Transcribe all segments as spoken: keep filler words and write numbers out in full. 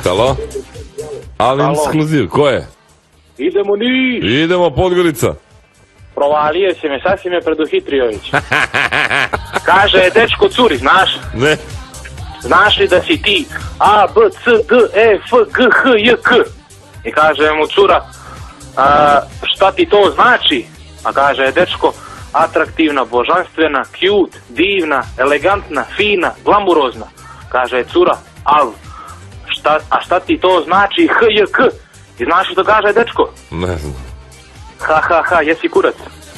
Halo? Ali ekskluziv, ko je? Idemo Niš! Idemo Podgorica. Provalio si me, sad si me preduhitrio već. Kaže, dečko curi, znaš? Ne. Znaš li da si ti A, B, C, D, E, F, G, H, J, K? I kaže mu cura, a, šta ti to znači? A kaže, dečko, atraktivna, božanstvena, cute, divna, elegantna, fina, glamurozna. Kaže cura, al, šta, a šta ti to znači H, J, K? I znaš što kaže dečko? Ne znam. Ha, ha, ha, jesi kurac.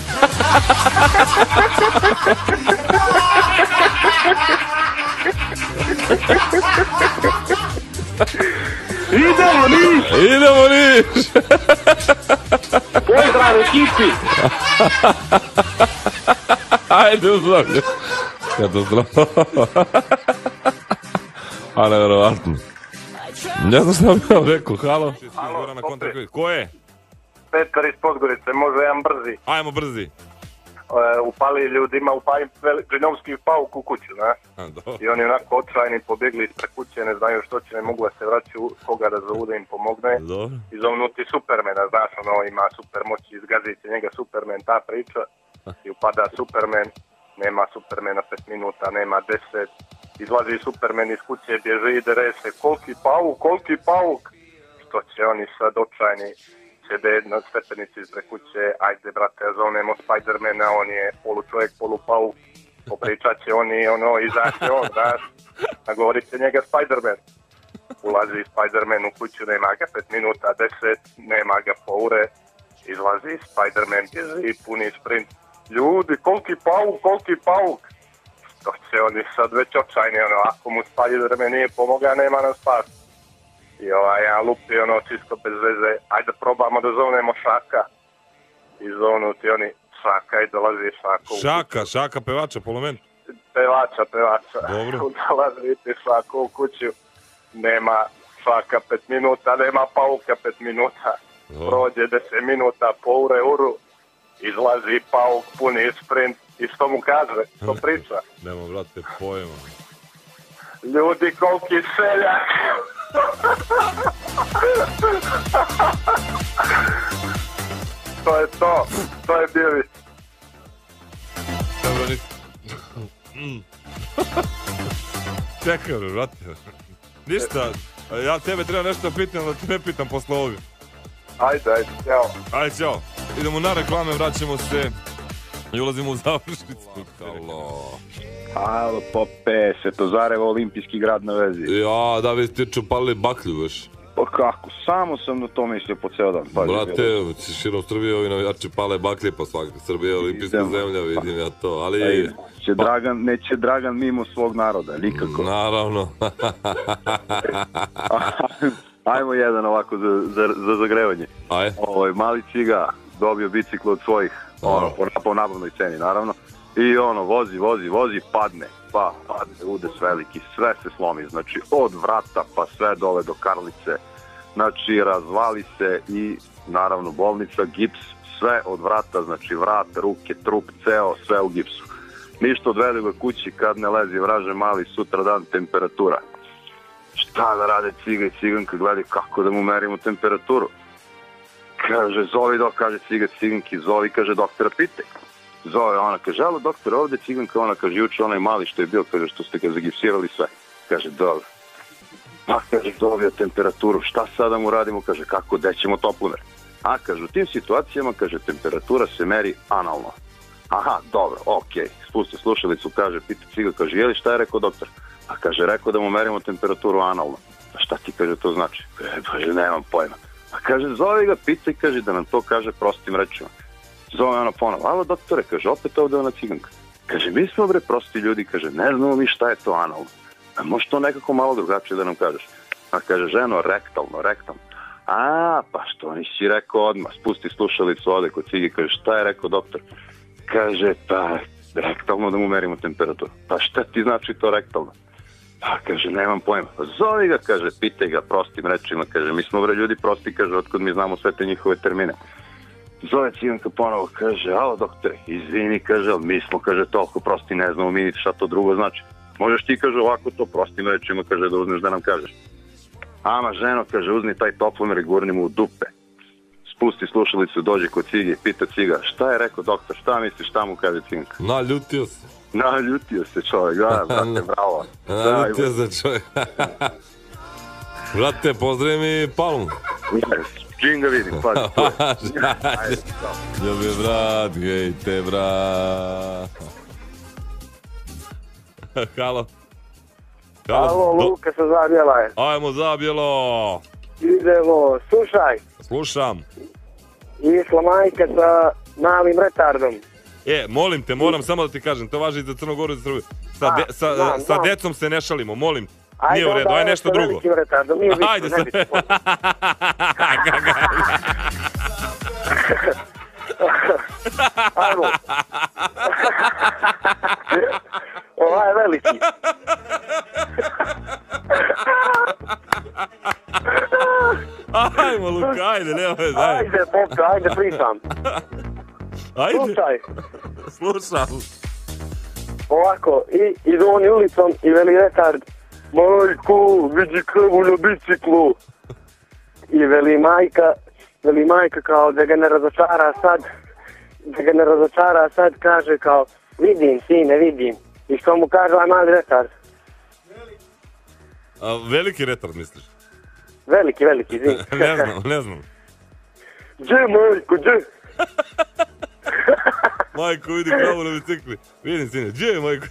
Idemo Niš! Idemo Niš! Pozdrav ekipi! Ajde u zdravlje. Katastrofa. A nevjerovatno. Ne znam što bih vam rekao, halo? Halo, opet. Ko je? Petar iz Podgorice, može jedan brzi. Ajmo brzi. E, upali ljudima, upali plinovski pauk u kuću, ne? I oni onako očajni pobjegli ispred kuće, ne znaju što će, ne mogu da se vraćaju, koga da zovu da im pomogne. Dobro. I zovnuti Supermana, znaš, ono ima super moći, izgazit će njega Superman, ta priča. I upada Superman, nema Supermana pet minuta, nema deset. Izlazi Superman iz kuće, bježe i dere se, koliki pauk, koliki pauk. Što će oni sad očajni? Sjede na stepenici ispred kuće, ajde brate, zovnemo Spidermana, on je polu čovjek, polu pauk, popričat će oni, ono, izaće on, znaš, nagovorit će njega Spiderman. Ulazi Spiderman u kuću, nema ga pet minuta, deset, nema ga po ure, izlazi Spiderman, bježi, puni sprint. Ljudi, koliki pauk, koliki pauk. Što će oni sad već očajni, ono, ako mu Spiderman nije pomoga, nema nam spas. I ovaj, ja lupi ono čisto bez veze, ajde probamo da zovnemo Šaka. I zovnuti oni Šaka i dolazi Šaka. Šaka, Šaka pevača, polument. Pevača, pevača. Dobro. Dolazi ti Šaka u kuću, nema Šaka pet minuta, nema pauka pet minuta. Dobro. Prođe deset minuta, po ure uru, izlazi pauk, puni sprint. I što mu kaže, što priča? Nemo, brate, pojma. Ljudi, koliki seljak! To je to, to je bili. Dobro, nisam. Čekaj, brate. Ništa, ja tebe treba nešto pitam, da te ne pitam posle ovoga. Ajde, ajde, ćao. Ajde, ćao. Idemo na reklame, vraćamo se i ulazimo u završnicu. Halo. Halo, Pope, Svetozarevo, olimpijski grad na vezi. Ja, da vi ste čupali baklju još. Pa kako, samo sam na to mislio po ceo dan. Pa, brate, širom Srbije ovi navijači pale baklje, pa svakako Srbije je olimpijska zemlja, vidim ja to, ali... Će pa... Dragan, neće Dragan mimo svog naroda, nikako. Naravno. Ajmo jedan ovako za, za, za zagrevanje. Aj. Ovaj, mali Ciga dobio bicikl od svojih, ono, po, po nabavnoj ceni, naravno. I ono, vozi, vozi, vozi, padne, pa padne, udes veliki, sve se slomi, znači od vrata pa sve dole do Karlice, znači razvali se i naravno bolnica, gips, sve od vrata, znači vrat, ruke, trup, ceo, sve u gipsu. Ništa odveli ga kući kad ne lezi vraže mali, sutra dan temperatura. Šta da rade Ciga i Ciganka, gledaj kako da mu merimo temperaturu. Kaže, zovi dok, kaže Ciga Ciganki, zovi, kaže doktora, pitaj. Zove, ona kaže, alo doktor, ovde Ciganka, ona kaže, juče onaj mali što je bio, kaže, što ste ga zagipsirali sve. Kaže, dobro. Pa, kaže, dobio temperaturu, šta sada mu radimo, kaže, kako, gde ćemo toplumer? A, kaže, u tim situacijama, kaže, temperatura se meri analno. Aha, dobro, okej, okay. Spusti slušalicu, kaže, pita Ciga, kaže, jeli šta je rekao doktor? A kaže, rekao da mu merimo temperaturu analno. A šta ti, kaže, to znači? Kaže, nemam pojma. A kaže, zove ga, pitaj, kaže, da nam to kaže prostim rečima. Zove ona ponovo, alo doktore, kaže, opet ovde ona Ciganka. Kaže, mi smo bre prosti ljudi, kaže, ne znamo mi šta je to analno. A može to nekako malo drugačije da nam kažeš. A kaže, ženo, rektalno, rektalno. A, pa što nisi rekao odmah, spusti slušalicu ode kod Cigi, kaže, šta je rekao doktor? Kaže, pa, rektalno da mu merimo temperaturu. Pa šta ti znači to rektalno? Pa, kaže, nemam pojma. Zovi ga, kaže, pitaj ga prostim rečima, kaže, mi smo bre ljudi prosti, kaže, otkud mi znamo sve te njihove termine. Zove Ciganka ponovo, kaže, alo doktore, izvini, kaže, ali mi smo, kaže, toliko prosti, ne znamo mi šta to drugo znači. Možeš ti, kaže, ovako to prostim rečima, kaže, da uzmeš da nam kažeš. Ama ženo, kaže, uzmi taj toplomer i gurni mu u dupe. Spusti slušalicu, dođe kod Cige i pita Ciga, šta je rekao doktor, šta misliš, šta mu kaže Cinka? Naljutio se. Naljutio se čovjek, da, brate, bravo. Naljutio se čovjek. Brate, pozdravim i Palmu. Čim ga vidim, pa. Ljubi brat, gejte brat. Halo. Halo, Luka sa Zabjela je. Ajmo Zabjelo. Idemo, slušaj. Slušam. Išla majka sa malim retardom. E, molim te, moram samo da ti kažem, to važi i za Crnogoru i za Srbiju. Sa, A, de, sa, znam, sa znam. decom se ne šalimo, molim. Ajde, Nije u redu, onda aj nešto sa drugo. velikim retardom, nije bitno, Ajde, ne sa... bitno. Ajmo. Ovaj je veliki. Ajmo, Luka, ajde, nema veze, ajde. Ajde, popka, ajde, pričam. Ajde, Slušaj, slušam. ovako, i idu oni ulicom i veli retard, majku, vidi krvu na biciklu. I veli majka, veli majka kao da ga ne razočara sad, da ga ne razočara sad, kaže kao, vidim, sine, vidim. I što mu kaže ovaj mali retard? A, veliki retard, misliš? Veliki, veliki, izvini. Ne znam, ne znam. Gdje, majko, gdje? Majko, vidi kravu na bicikli. Vidim, sine, gdje je majko?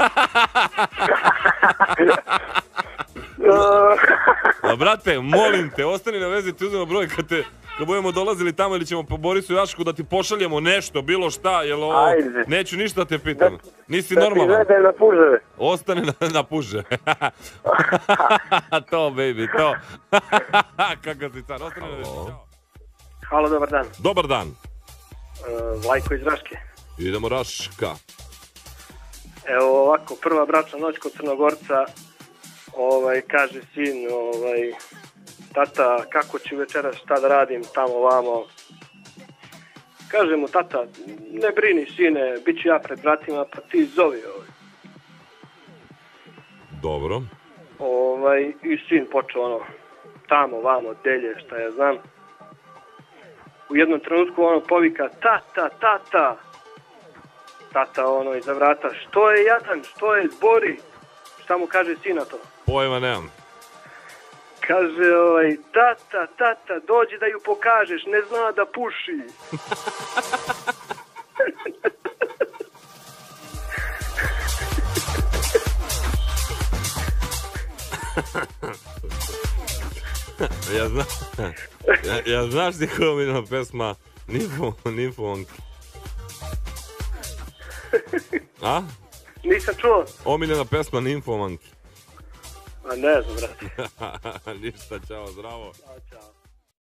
A, brate, molim te, ostani na vezi, ti uzmemo broj kad te... Kad budemo dolazili tamo ili ćemo po Borisu Jašku da ti pošaljemo nešto, bilo šta, jel ovo... Ajde. Neću ništa da te pitam. Nisi Da ti normalan. vedem na puževe. Ostane na, na puže. To, baby, to. Kako si car, ostane na vezi. Ćao. Halo, dobar dan. Dobar dan. Uh, Vlajko iz Raške. Idemo Raška. Evo ovako, prva bračna noć kod Crnogorca, ovaj, kaže sin, ovaj, tata, kako ću večeras, šta da radim, tamo, vamo. Kaže mu, tata, ne brini, sine, bit ću ja pred bratima, pa ti zovi, ovaj. Dobro. Ovaj, i sin počeo, ono, tamo, vamo, delje, šta ja znam. U jednom trenutku, ono, povika, tata, tata. Tata, ono, iza vrata, što je jadan, što je, zbori. Šta mu kaže sin na to? Pojma nemam. Kaže, ovaj, tata, tata, dođi da ju pokažeš, ne zna da puši. Ja znam, ja, ja znaš ti koja je omiljena pesma Nimfo, Nimfonki? A? Nisam čuo. Omiljena pesma Nimfomanki. A ne znam, brate. Ništa, čao, zdravo. Ćao, čao.